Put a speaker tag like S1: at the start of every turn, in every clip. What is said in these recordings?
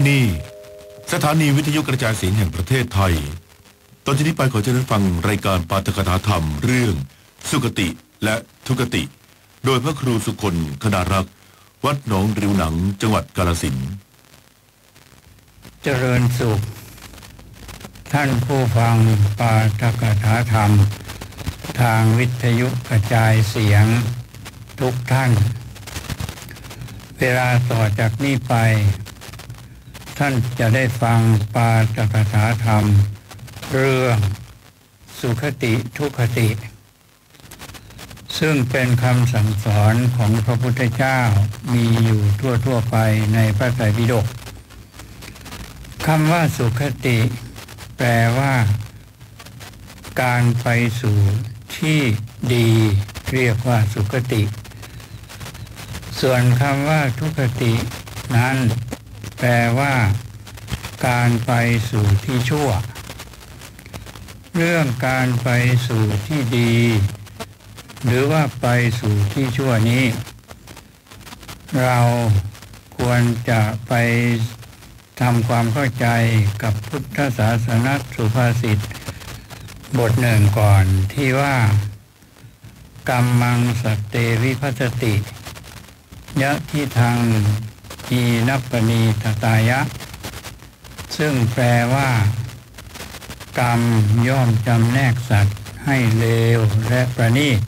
S1: นี่สถานีวิทยุกระจายเสียงแห่งประเทศไทยตอนนี้ไปขอเชิญฟังรายการปาฐกถาธรรมเรื่องสุคติและทุกติโดยพระครูสุคนคณารักษ์วัดหนองริวหนังจังหวัดกาฬสินธุ์
S2: เจริญสุขท่านผู้ฟังปาฐกถาธรรมทางวิทยุกระจายเสียงทุกท่านเวลาต่อจากนี้ไปท่านจะได้ฟังปาฐกถาธรรมเรื่องสุคติทุคติซึ่งเป็นคำสั่งสอนของพระพุทธเจ้ามีอยู่ทั่วไปในพระไตรปิฎกคำว่าสุคติแปลว่าการไปสู่ที่ดีเรียกว่าสุคติส่วนคำว่าทุคตินั้นแปลว่าการไปสู่ที่ชั่วเรื่องการไปสู่ที่ดีหรือว่าไปสู่ที่ชั่วนี้เราควรจะไปทำความเข้าใจกับพุทธศาสนสุภาษิตบทหนึ่งก่อนที่ว่ากัมมังสัตเตวิภัสสติยะทิทังอีนัปปณีตตายะซึ่งแปลว่ากรรมย่อมจำแนกสัตว์ให้เลวและประณีต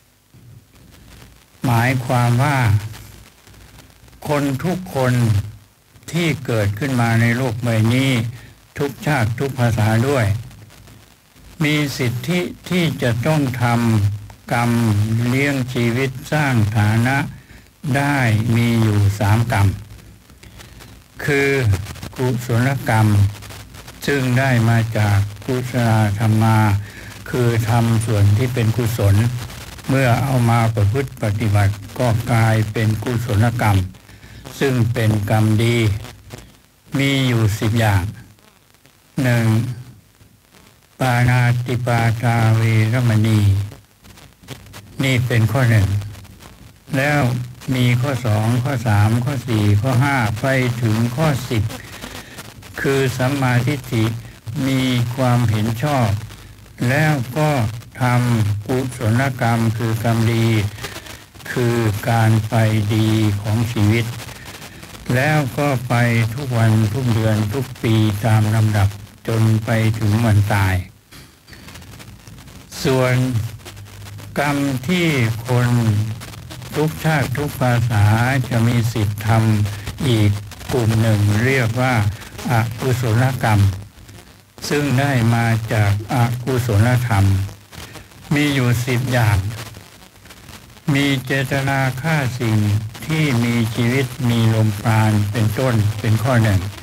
S2: หมายความว่าคนทุกคนที่เกิดขึ้นมาในโลกใบนี้ทุกชาติทุกภาษาด้วยมีสิทธิที่จะต้องทำกรรมเลี้ยงชีวิตสร้างฐานะได้มีอยู่3 กรรมคือกุศลกรรมซึ่งได้มาจากกุศลธรรมาคือทำส่วนที่เป็นกุศลเมื่อเอามาประพฤติปฏิบัติก็กลายเป็นกุศลกรรมซึ่งเป็นกรรมดีมีอยู่10 อย่าง1ปานาติปาตาเวรมณีนี่เป็นข้อ1แล้วมีข้อ2ข้อ3ข้อ4ข้อ5ไปถึงข้อ10คือสัมมาทิฏฐิมีความเห็นชอบแล้วก็ทำกุศลกรรมคือกรรมดีคือการไปดีของชีวิตแล้วก็ไปทุกวันทุกเดือนทุกปีตามลำดับจนไปถึงวันตายส่วนกรรมที่คนทุกชาติทุกภาษาจะมีสิทธิ์ทำอีกกลุ่มหนึ่งเรียกว่าอกุศลกรรมซึ่งได้มาจากอกุศลธรรมมีอยู่10 อย่างมีเจตนาฆ่าสิ่งที่มีชีวิตมีลมปราณเป็นต้นเป็นข้อ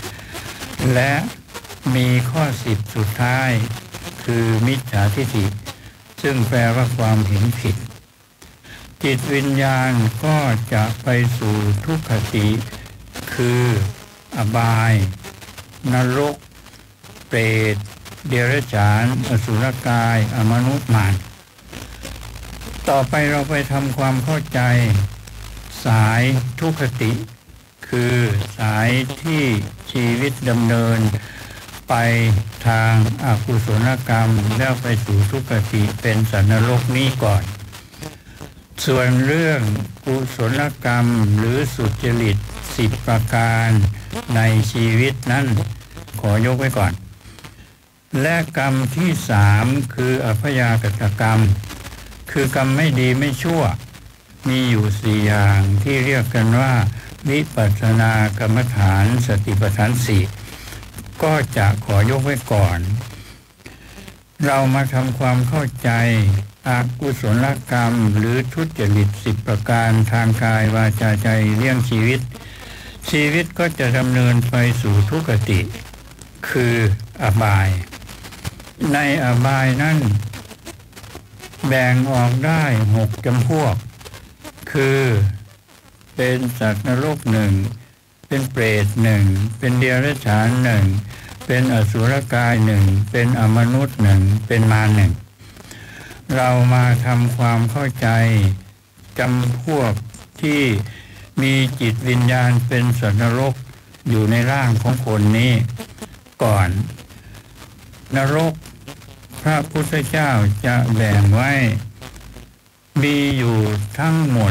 S2: 1และมีข้อ10สุดท้ายคือมิจฉาทิฏฐิซึ่งแปลว่าความเห็นผิดจิตวิญญาณก็จะไปสู่ทุกขติคืออบายนรกเปรตเดรัจฉานอสุรกายอมนุษย์มารต่อไปเราไปทำความเข้าใจสายทุกขติคือสายที่ชีวิตดำเนินไปทางอกุศลกรรมแล้วไปสู่ทุกขติเป็นสัตว์นรกนี้ก่อนส่วนเรื่องกุศลกรรมหรือสุจริต10 ประการในชีวิตนั้นขอยกไว้ก่อนและกรรมที่3คืออภยากตกรรมคือกรรมไม่ดีไม่ชั่วมีอยู่4 อย่างที่เรียกกันว่าวิปัสสนากรรมฐานสติปัฏฐาน4ก็จะขอยกไว้ก่อนเรามาทำความเข้าใจอกุศลกรรมหรือทุจริต10 ประการทางกายวาจาใจเลี้ยงชีวิตก็จะดำเนินไปสู่ทุกขติคืออบายในอบายนั้นแบ่งออกได้6 จำพวกคือเป็นสัตว์นรก1เป็นเปรต1เป็นเดรัจฉาน1เป็นอสุรกาย1เป็นอมนุษย์1เป็นมาร1เรามาทำความเข้าใจจำพวกที่มีจิตวิญญาณเป็นสัตว์นรกอยู่ในร่างของคนนี้ก่อนนรกพระพุทธเจ้าจะแบ่งไว้มีอยู่ทั้งหมด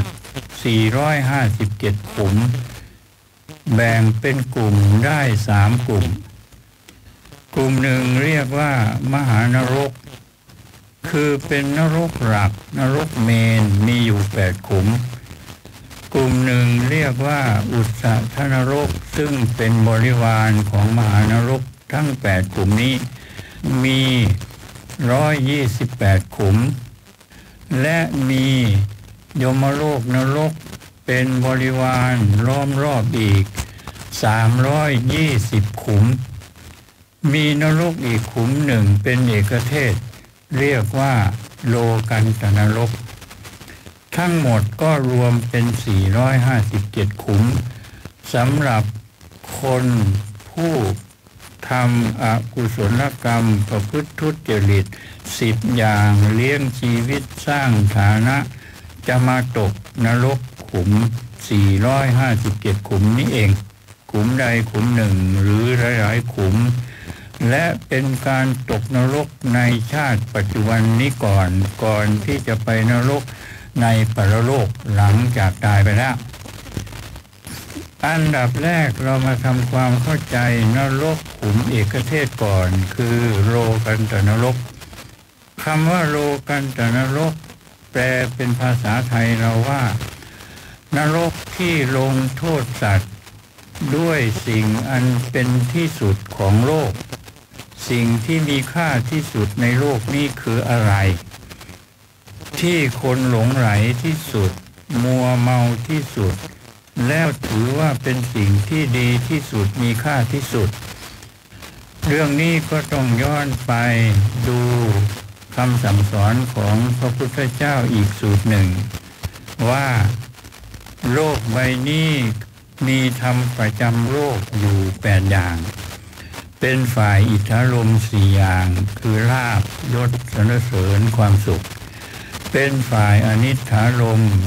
S2: 457ขุมแบ่งเป็นกลุ่มได้3กลุ่มกลุ่มหนึ่งเรียกว่ามหานรกคือเป็นนรกหลักนรกเมนมีอยู่8ขุมกลุ่มหนึ่งเรียกว่าอุสสทนรกซึ่งเป็นบริวารของมหานรกทั้ง8กลุ่มนี้มี128ขุมและมียมโลกนรกเป็นบริวารล้อมรอบอีก320ขุมมีนรกอีกขุมหนึ่งเป็นเอกเทศเรียกว่าโลกันตนรกทั้งหมดก็รวมเป็น457ขุมสำหรับคนผู้ทำอกุศลกรรมประพฤติทุจริต10อย่างเลี้ยงชีวิตสร้างฐานะจะมาตกนรกขุม457ขุมนี้เองขุมใดขุมหนึ่งหรือหลายๆขุมและเป็นการตกนรกในชาติปัจจุบันนี้ก่อนที่จะไปนรกในปรโลกหลังจากตายไปแล้วอันดับแรกเรามาทำความเข้าใจนรกขุมเอกเทศก่อนคือโลกันตนรกคำว่าโลกันตนรกแปลเป็นภาษาไทยเราว่านรกที่ลงโทษสัตว์ด้วยสิ่งอันเป็นที่สุดของโลกสิ่งที่มีค่าที่สุดในโลกนี้คืออะไรที่คนหลงไหลที่สุดมัวเมาที่สุดแล้วถือว่าเป็นสิ่งที่ดีที่สุดมีค่าที่สุดเรื่องนี้ก็ต้องย้อนไปดูคำสั่งสอนของพระพุทธเจ้าอีกสูตรหนึ่งว่าโลกใบนี้มีธรรมประจำโลกอยู่8อย่างเป็นฝ่ายอิทธารมณ์4อย่างคือลาภยศสรรเสริญความสุขเป็นฝ่ายอนิจฐารมณ์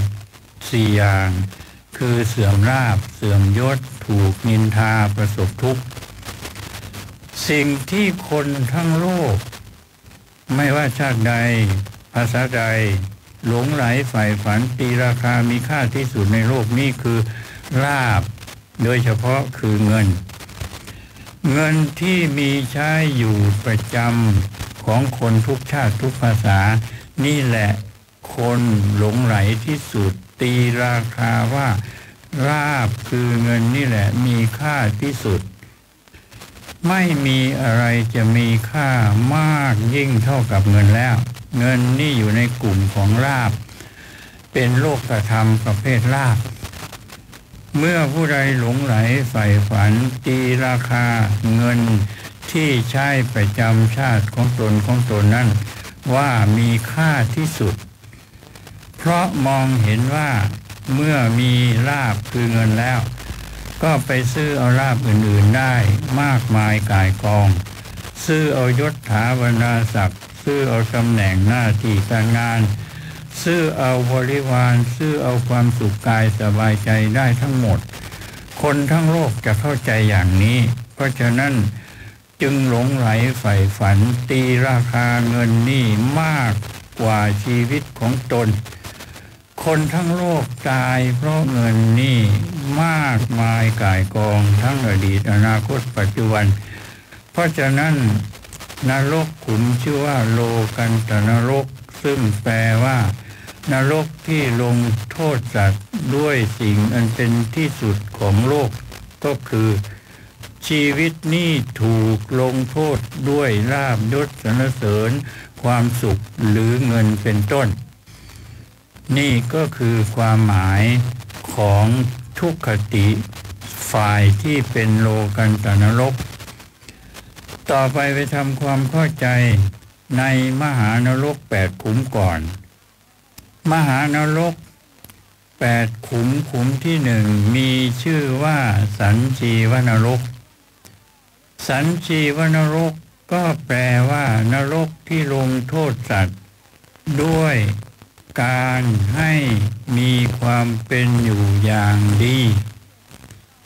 S2: 4อย่างคือเสื่อมลาภเสื่อมยศถูกนินทาประสบทุกข์สิ่งที่คนทั้งโลกไม่ว่าชาติใดภาษาใดหลงไหลใฝ่ฝันตีราคามีค่าที่สุดในโลกนี้คือลาภโดยเฉพาะคือเงินที่มีใช้อยู่ประจำของคนทุกชาติทุกภาษานี่แหละคนหลงไหลที่สุดตีราคาว่าลาภคือเงินนี่แหละมีค่าที่สุดไม่มีอะไรจะมีค่ามากยิ่งเท่ากับเงินแล้วเงินนี่อยู่ในกลุ่มของลาภเป็นโลกธรรมประเภทลาภเมื่อผู้ใดหลงไหลใฝ่ฝันตีราคาเงินที่ใช้ประจำชาติของตนนั้นว่ามีค่าที่สุดเพราะมองเห็นว่าเมื่อมีลาภคือเงินแล้วก็ไปซื้อเอาลาภอื่นๆได้มากมายก่ายกองซื้อเอายศถาบรรดาศักดิ์ซื้อเอาตำแหน่งหน้าที่การงานซื้อเอาบริวารซื้อเอาความสุขกายสบายใจได้ทั้งหมดคนทั้งโลกจะเข้าใจอย่างนี้เพราะฉะนั้นจึงหลงไหลใฝ่ฝันตีราคาเงินนี่มากกว่าชีวิตของตนคนทั้งโลกตายเพราะเงินนี่มากมายก่ายกองทั้งอดีตอนาคตปัจจุบันเพราะฉะนั้นนรกขุมชื่อว่าโลกันตนรกซึ่งแปลว่านรกที่ลงโทษสัตว์ด้วยสิ่งอันเป็นที่สุดของโลกก็คือชีวิตนี้ถูกลงโทษด้วยลาภยศสรรเสริญความสุขหรือเงินเป็นต้นนี่ก็คือความหมายของทุกขติฝ่ายที่เป็นโลกันตนรกต่อไปทำความเข้าใจในมหานรก8ขุมก่อนมหานรก8ขุมที่1มีชื่อว่าสัญชีวนรกสัญชีวนรกก็แปลว่านรกที่ลงโทษสัตว์ด้วยการให้มีความเป็นอยู่อย่างดี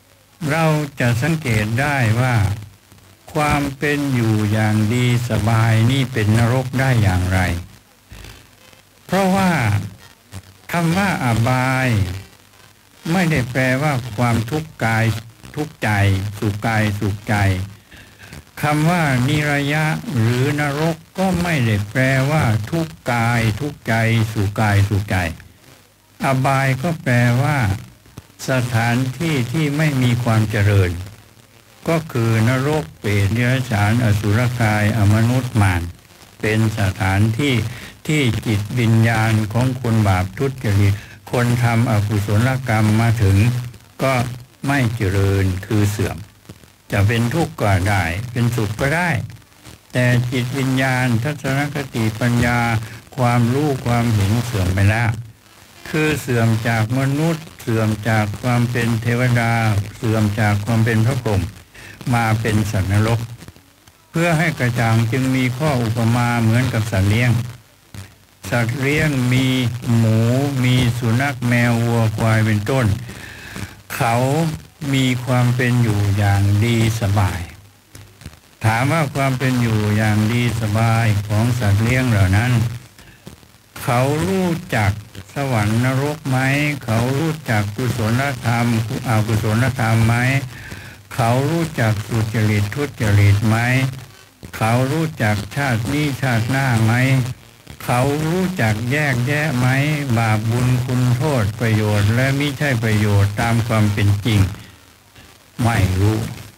S2: เราจะสังเกตได้ว่าความเป็นอยู่อย่างดีสบายนี่เป็นนรกได้อย่างไรเพราะว่าคำว่าอบายไม่ได้แปลว่าความทุกข์กายทุกข์ใจสุขกายสุขใจคำว่านิรยะหรือนรกก็ไม่ได้แปลว่าทุกข์กายทุกข์ใจสุขกายสุขใจอบายก็แปลว่าสถานที่ที่ไม่มีความเจริญก็คือนรกเปรตเดรัจฉานอสุรกายอมนุษย์มารเป็นสถานที่ที่จิตวิญญาณของคนบาปทุจริตคนทำอกุศลกรรมมาถึงก็ไม่เจริญคือเสื่อมจะเป็นทุกข์ก็ได้เป็นสุขก็ได้แต่จิตวิญญาณทัศนคติปัญญาความรู้ความเห็นเสื่อมไปแล้วคือเสื่อมจากมนุษย์เสื่อมจากความเป็นเทวดาเสื่อมจากความเป็นพระพรหมมาเป็นสัตว์นรกเพื่อให้กระจ่างจึงมีข้ออุปมาเหมือนกับสัตว์เลี้ยงสัตว์เลี้ยงมีหมูมีสุนัขแมววัวควายเป็นต้นเขามีความเป็นอยู่อย่างดีสบายถามว่าความเป็นอยู่อย่างดีสบายของสัตว์เลี้ยงเหล่านั้นเขารู้จักสวรรค์นรกไหมเขารู้จักกุศลธรรมอกุศลธรรมไหมเขารู้จักสุจริตทุจริตไหมเขารู้จักชาตินี้ชาติหน้าไหมเขารู้จักแยกแยะไหมบาปบุญคุณโทษประโยชน์และมิใช่ประโยชน์ตามความเป็นจริงไม่รู้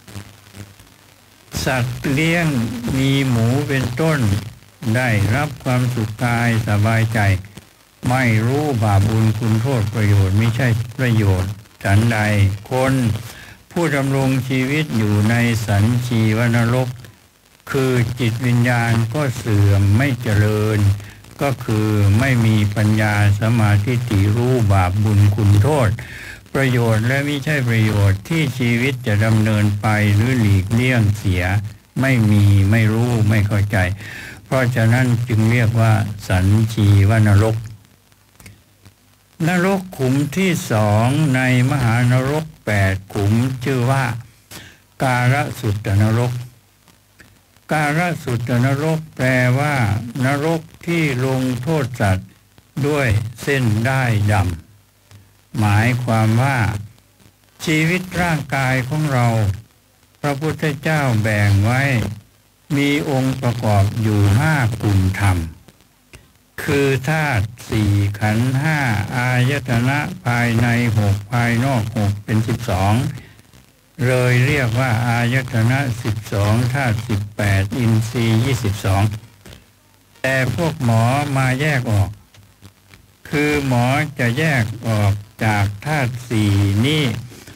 S2: สัตว์เลี้ยงมีหมูเป็นต้นได้รับความสุขกายสบายใจไม่รู้บาปบุญคุณโทษประโยชน์ไม่ใช่ประโยชน์ฉันใดคนผู้ดำรงชีวิตอยู่ในสันชีวนรกคือจิตวิญญาณก็เสื่อมไม่เจริญก็คือไม่มีปัญญาสมาธิติรู้บาปบุญคุณโทษประโยชน์และไม่ใช่ประโยชน์ที่ชีวิตจะดำเนินไปหรือหลีกเลี่ยงเสียไม่มีไม่รู้ไม่เข้าใจเพราะฉะนั้นจึงเรียกว่าสันชีวนรกนรกขุมที่สองในมหานรก8ขุมชื่อว่าการสุตตนรกการสุตตนรกแปลว่านรกที่ลงโทษสัตว์ด้วยเส้นด้ายดำหมายความว่าชีวิตร่างกายของเราพระพุทธเจ้าแบ่งไว้มีองค์ประกอบอยู่5กลุ่มธรรมคือธาตุ4ขันธ์5อายตนะภายใน6ภายนอก6เป็น12เลยเรียกว่าอายตนะ12ธาตุ18อินทรีย์22แต่พวกหมอมาแยกออกคือหมอจะแยกออกจากธาตุ4นี้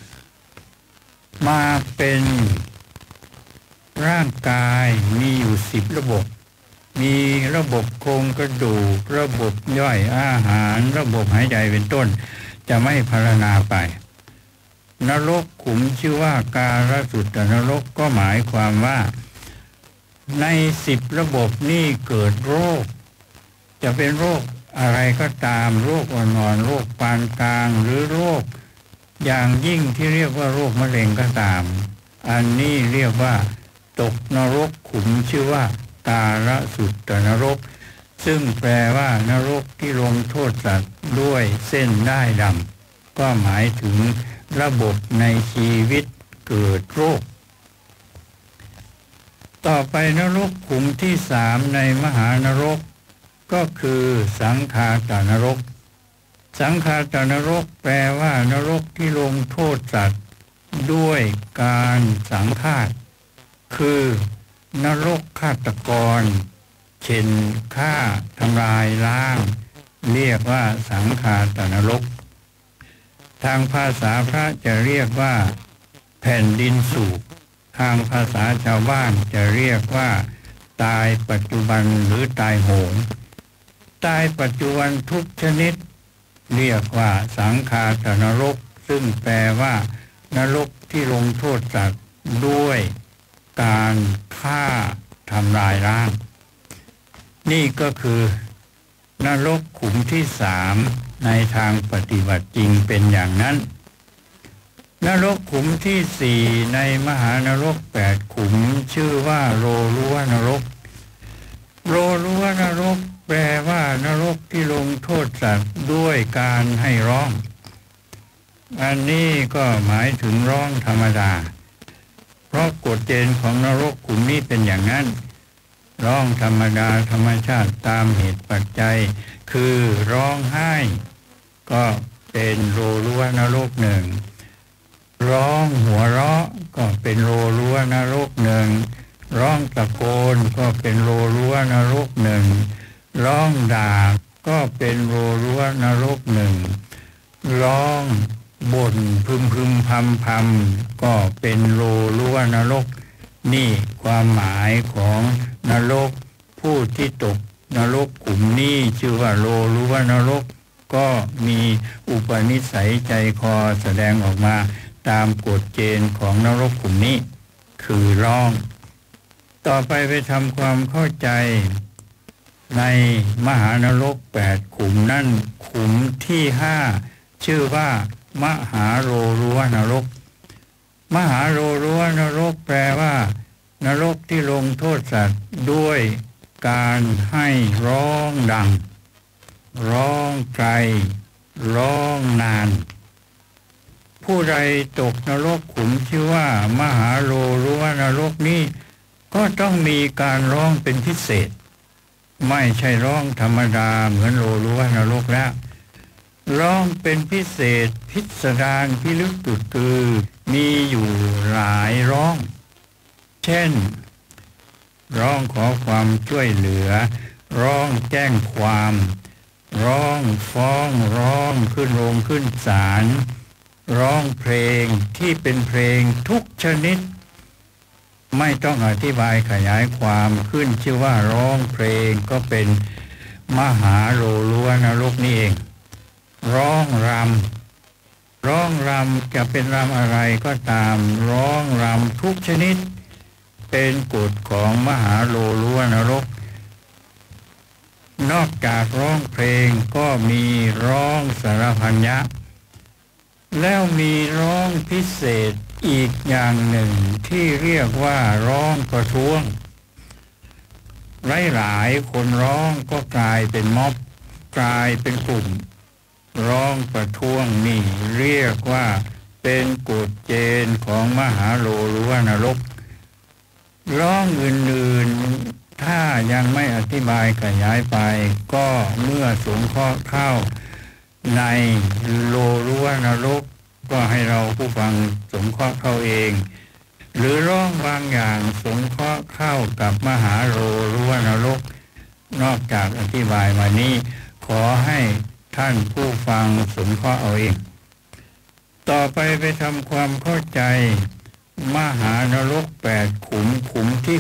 S2: มาเป็นร่างกายมีอยู่10ระบบมีระบบโครงกระดูกระบบย่อยอาหารระบบหายใจเป็นต้นจะไม่พรรณนาไปนรกขุมชื่อว่าการสุตตนรกก็หมายความว่าใน10ระบบนี้เกิดโรคจะเป็นโรคอะไรก็ตามโรคอ่อนๆโรคปานกลางหรือโรคอย่างยิ่งที่เรียกว่าโรคมะเร็งก็ตามอันนี้เรียกว่าตกนรกขุมชื่อว่าการสุตตนรกซึ่งแปลว่านรกที่ลงโทษสัตว์ด้วยเส้นด้ายดำก็หมายถึงระบบในชีวิตเกิดโรคต่อไปนรกขุมที่3ในมหานรกก็คือสังฆาตนรกสังฆาตนรกแปลว่านรกที่ลงโทษสัตว์ด้วยการสังฆาตคือนรกฆาตกรเช่นฆ่าทำลายล้างเรียกว่าสังฆาตนรกทางภาษาพระจะเรียกว่าแผ่นดินสูบทางภาษาชาวบ้านจะเรียกว่าตายปัจจุบันหรือตายโหงตายปัจจุบันทุกชนิดเรียกว่าสังฆาตนรกซึ่งแปลว่านรกที่ลงโทษสัตว์ด้วยการฆ่าทำลายล้างนี่ก็คือนรกขุมที่3ในทางปฏิบัติจริงเป็นอย่างนั้นนรกขุมที่สี่ในมหานรก8 ขุมชื่อว่าโลลุวนรกโลลุวนรกแปลว่านรกที่ลงโทษสัตว์ด้วยการให้ร้องอันนี้ก็หมายถึงร้องธรรมดาเพราะกฎเกณฑ์ของนรกขุมนี้เป็นอย่างนั้นร้องธรรมดาธรรมชาติตามเหตุปัจจัยคือร้องไห้ก็เป็นโลลุวนรกหนึ่งร้องหัวเราะก็เป็นโลลุวนรกหนึ่งร้องตะโกนก็เป็นโลลุวนรกหนึ่งร้องด่าก็เป็นโลลุวนรกหนึ่งร้องบ่นพึมพำก็เป็นโลลุวนรกนี่ความหมายของนรกผู้ที่ตกนรกกลุ่มนี้ชื่อว่าโลลุวนรกก็มีอุปนิสัยใจคอแสดงออกมาตามกฎเกณฑ์ของนรกกลุ่มนี้คือร้องต่อไปทำความเข้าใจในมหานรก8 ขุมนั่นขุมที่5ชื่อว่ามหาโลลุวนรกมหาโลลุวนรกแปลว่านรกที่ลงโทษสัตว์ด้วยการให้ร้องดังร้องไกลร้องนานผู้ใดตกนรกขุมชื่อว่ามหาโลลุวนรกนี้ก็ต้องมีการร้องเป็นพิเศษไม่ใช่ร้องธรรมดาเหมือนโลลุวนรกแล้วร้องเป็นพิเศษพิสดารพิลึกกุดกือมีอยู่หลายร้องเช่นร้องขอความช่วยเหลือร้องแจ้งความร้องฟ้องร้องขึ้นโรงขึ้นศาลร้องเพลงที่เป็นเพลงทุกชนิดไม่ต้องอธิบายขยายความขึ้นชื่อว่าร้องเพลงก็เป็นมหาโลลุวนรกนี่เองร้องรำจะเป็นรำอะไรก็ตามร้องรำทุกชนิดเป็นกฎของมหาโลลุวนรกนอกจากร้องเพลงก็มีร้องสารพันยะแล้วมีร้องพิเศษอีกอย่างหนึ่งที่เรียกว่าร้องประท้วงหลายคนร้องก็กลายเป็นม็อบกลายเป็นกลุ่มร้องประท้วงนี่เรียกว่าเป็นกฎเกณฑ์ของมหาโลลุวนรกร้องอื่นๆถ้ายังไม่อธิบายขยายไปก็เมื่อสงเคราะห์เข้าในโลลุวนรกก็ให้เราผู้ฟังสงเคราะห์เข้าเองหรือร้องบางอย่างสงเคราะห์เข้ากับมหาโลลุวนรกนอกจากอธิบายมานี้ขอให้ท่านผู้ฟังสงเคราะห์เอาเองต่อไปทำความเข้าใจมหานรก8 ขุมที่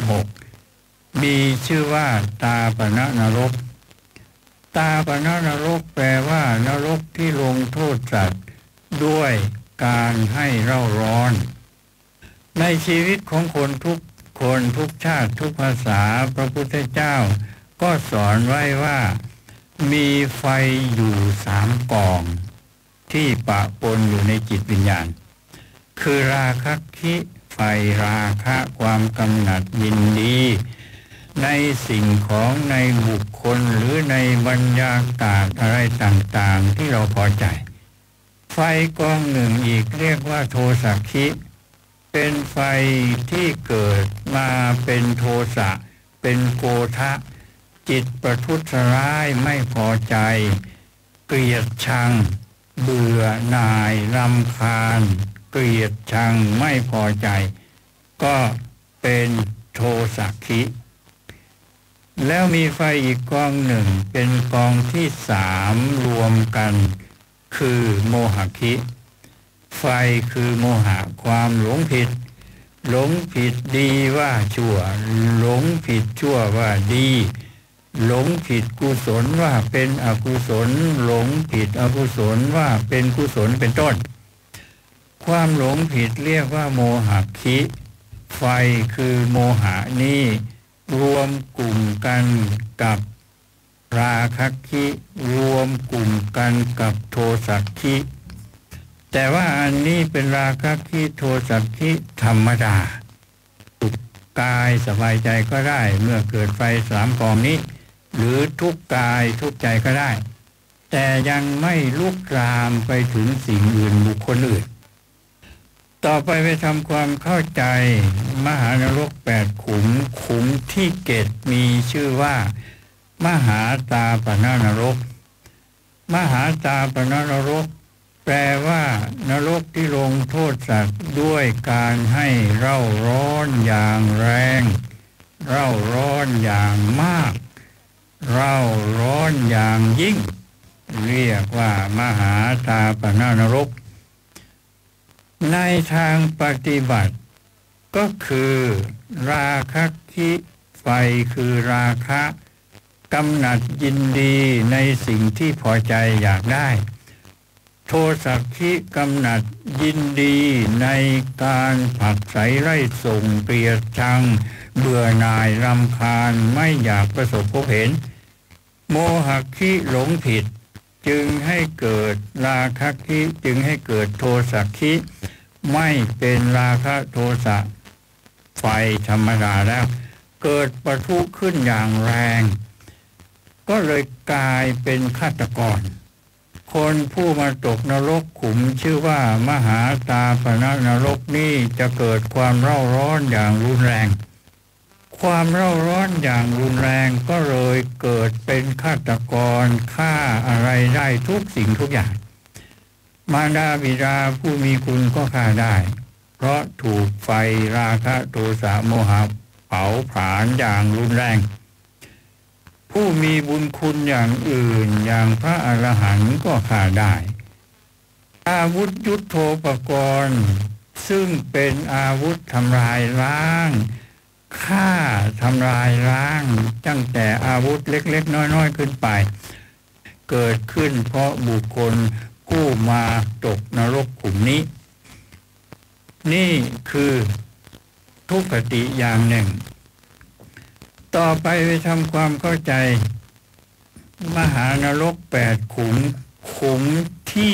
S2: 6มีชื่อว่าตาปณนรกตาปณนรกแปลว่านรกที่ลงโทษสัตว์ด้วยการให้เร่าร้อนในชีวิตของคนทุกคนทุกชาติทุกภาษาพระพุทธเจ้าก็สอนไว้ว่ามีไฟอยู่3 กองที่ปะปนอยู่ในจิตวิญญาณคือราคะคิไฟราคะความกำหนัดยินดีในสิ่งของในบุคคลหรือในบรรยากาศอะไรต่างๆที่เราพอใจไฟกองหนึ่งอีกเรียกว่าโทสะคิเป็นไฟที่เกิดมาเป็นโทสะเป็นโกฏะจิตประทุษร้ายไม่พอใจเกลียดชังเบื่อหน่ายรำคาญเกลียดชังไม่พอใจก็เป็นโทสะคิแล้วมีไฟอีกกองหนึ่งเป็นกองที่3รวมกันคือโมหะคิไฟคือโมหะความหลงผิดดีว่าชั่วหลงผิดชั่วว่าดีหลงผิดกุศลว่าเป็นอกุศลหลงผิดอกุศลว่าเป็นกุศลเป็นต้นความหลงผิดเรียกว่าโมหะคิไฟคือโมหะนี้รวมกลุ่มกันกับราคะคิรวมกลุ่มกันกับโทสะคิแต่ว่าอันนี้เป็นราคะคิโทสะคิธรรมดาสุขกายสบายใจก็ได้เมื่อเกิดไฟสามกองนี้หรือทุกกายทุกใจก็ได้แต่ยังไม่ลุกลามไปถึงสิ่งอื่นบุคคลอื่นต่อไปทำความเข้าใจมหานรก8ขุมขุมที่7มีชื่อว่ามหาตาปนนรกมหาตาปนนรกแปลว่านรกที่ลงโทษสัตว์ด้วยการให้เร่าร้อนอย่างแรงเร่าร้อนอย่างมากเร่าร้อนอย่างยิ่งเรียกว่ามหาตาปนนรกในทางปฏิบัติก็คือราคะคิไฟคือราคะกำหนัดยินดีในสิ่งที่พอใจอยากได้โทสะคิกำหนัดยินดีในการผลักไสไล่ส่งเกลียดชังเบื่อหน่ายรำคาญไม่อยากประสบพบเห็นโมหะคิหลงผิดจึงให้เกิดราคะคิจึงให้เกิดโทสะคิไม่เป็นราคะโทสะไฟธรรมดาแล้วเกิดปะทุขึ้นอย่างแรงก็เลยกลายเป็นฆาตกรคนผู้มาตกนรกขุมชื่อว่ามหาตาปนนรกนี้จะเกิดความเร่าร้อนอย่างรุนแรงความเร่าร้อนอย่างรุนแรงก็เลยเกิดเป็นฆาตกรฆ่าอะไรได้ทุกสิ่งทุกอย่างมารดาบิดาผู้มีคุณก็ฆ่าได้เพราะถูกไฟราคะโทสะโมหะเผาผลาญอย่างรุนแรงผู้มีบุญคุณอย่างอื่นอย่างพระอรหันต์ก็ฆ่าได้อาวุธยุทโธปกรณ์ซึ่งเป็นอาวุธทำลายล้างฆ่าทำลายล้างตั้งแต่อาวุธเล็กๆน้อยๆขึ้นไปเกิดขึ้นเพราะบุคคลผู้มาตกนรกขุมนี้นี่คือทุกขติอย่างหนึ่งต่อไปทำความเข้าใจมหานรก8ขุมขุมที่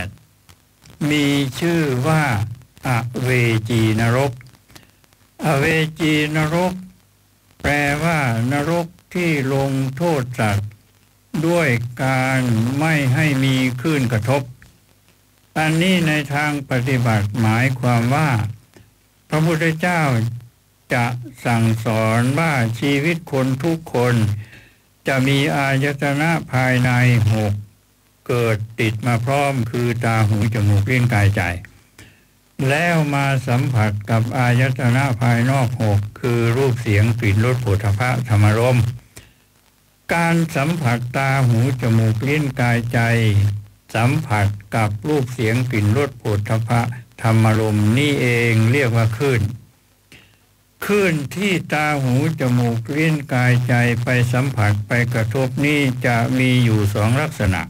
S2: 8มีชื่อว่าอเวจีนรกอเวจีนรกแปลว่านรกที่ลงโทษสัตว์ด้วยการไม่ให้มีคลื่นกระทบอันนี้ในทางปฏิบัติหมายความว่าพระพุทธเจ้าจะสั่งสอนว่าชีวิตคนทุกคนจะมีอายตนะภายใน6เกิดติดมาพร้อมคือตาหูจมูกลิ้นกายใจแล้วมาสัมผัสกับอายตนะภายนอก6คือรูปเสียงกลิ่นรสโผฏฐัพพะธรรมารมณ์การสัมผัสตาหูจมูกลิ้นกายใจสัมผัสกับรูปเสียงกลิ่นรสโผฏฐัพพะธรรมารมณ์นี่เองเรียกว่าคลื่นที่ตาหูจมูกลิ้นกายใจไปสัมผัสไปกระทบนี่จะมีอยู่2ลักษณะ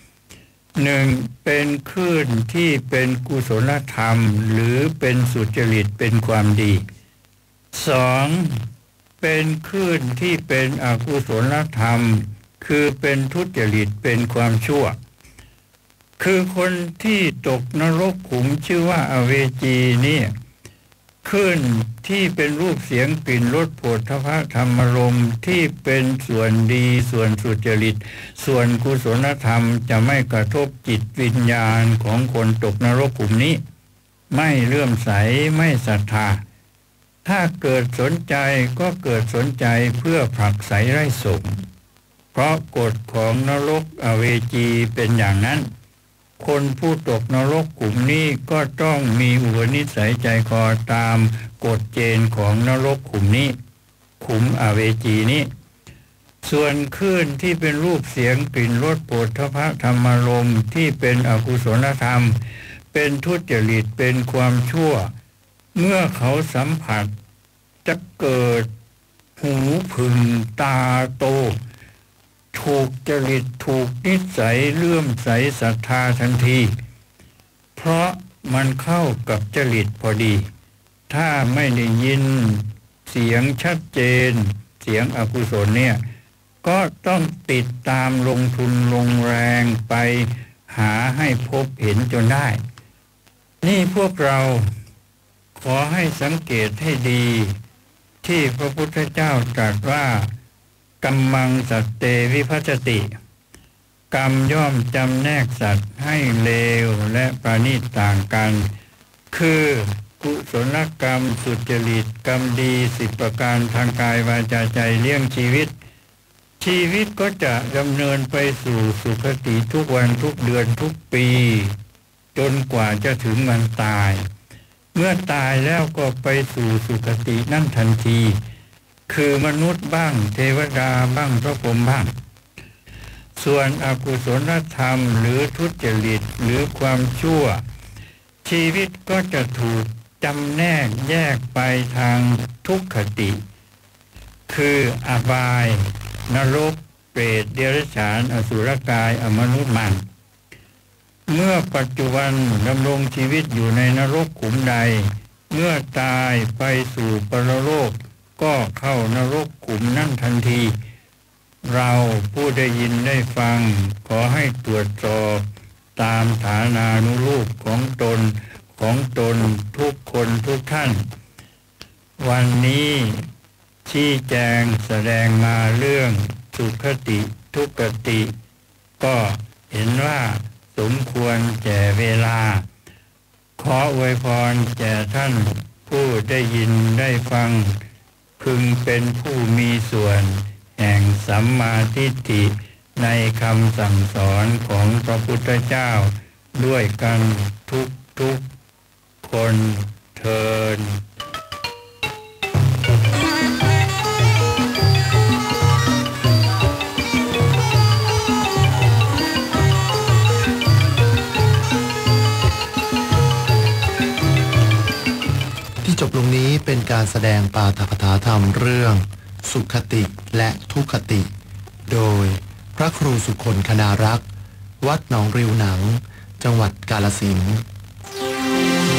S2: 1เป็นคลื่นที่เป็นกุศลธรรมหรือเป็นสุจริตเป็นความดี2เป็นคลื่นที่เป็นอกุศลธรรมคือเป็นทุจริตเป็นความชั่วคือคนที่ตกนรกขุมชื่อว่าอเวจีเนี่ยคลื่นที่เป็นรูปเสียงกลิ่นรสโผฏฐัพพะธรรมารมณ์ที่เป็นส่วนดีส่วนสุจริตส่วนกุศลธรรมจะไม่กระทบจิตวิญญาณของคนตกนรกขุมนี้ไม่เลื่อมใสไม่ศรัทธาถ้าเกิดสนใจก็เกิดสนใจเพื่อผลักไสไล่ส่งเพราะกฎของนรกอเวจีเป็นอย่างนั้นคนผู้ตกนรกกลุ่มนี้ก็ต้องมีอุปนิสัยใจคอตามกฎเกณฑ์ของนรกกลุ่มนี้ขุมอเวจีนี้ส่วนคลื่นที่เป็นรูปเสียงกลิ่นรสโผฏฐัพพะธรรมารมณ์ที่เป็นอกุศลธรรมเป็นทุจริตเป็นความชั่วเมื่อเขาสัมผัสจะเกิดหูผึ่งตาโตถูกจริตถูกนิสัยเลื่อมใสศรัทธาทันทีเพราะมันเข้ากับจริตพอดีถ้าไม่ได้ยินเสียงชัดเจนเสียงอกุศลเนี่ยก็ต้องติดตามลงทุนลงแรงไปหาให้พบเห็นจนได้นี่พวกเราขอให้สังเกตให้ดีที่พระพุทธเจ้าตรัสว่ากัมมังสัตเตวิภัชติกรรมย่อมจำแนกสัตว์ให้เลวและประณีตต่างกันคือกุศลกรรมสุจริตกรรมดี10 ประการทางกายวาจาใจเลี้ยงชีวิตก็จะดำเนินไปสู่สุคติทุกวันทุกเดือนทุกปีจนกว่าจะถึงวันตายเมื่อตายแล้วก็ไปสู่สุคตินั่นทันทีคือมนุษย์บ้างเทวดาบ้างพระพรหมบ้างส่วนอกุศลธรรมหรือทุจริตหรือความชั่วชีวิตก็จะถูกจำแนกแยกไปทางทุกขติคืออบายนรกเปรตเดรัจฉานอสุรกายอมนุษย์มันเมื่อปัจจุบันดำรงชีวิตอยู่ในนรกขุมใดเมื่อตายไปสู่ปรโลกก็เข้านรกขุมนั่นทันทีเราผู้ได้ยินได้ฟังขอให้ตรวจสอบตามฐานานุรูปของตนทุกคนทุกท่านวันนี้ชี้แจงแสดงมาเรื่องสุขติทุกขติก็เห็นว่าสมควรแก่เวลาขออวยพรแก่ท่านผู้ได้ยินได้ฟังพึงเป็นผู้มีส่วนแห่งสัมมาทิฏฐิในคำสั่งสอนของพระพุทธเจ้าด้วยกันทุกคนเทิน
S3: ที่จบลงนี้เป็นการแสดงปาฐกถาธรรมเรื่องสุขติและทุกขติโดยพระครูสุคนคณารักษ์วัดหนองริวหนังจังหวัดกาฬสินธุ์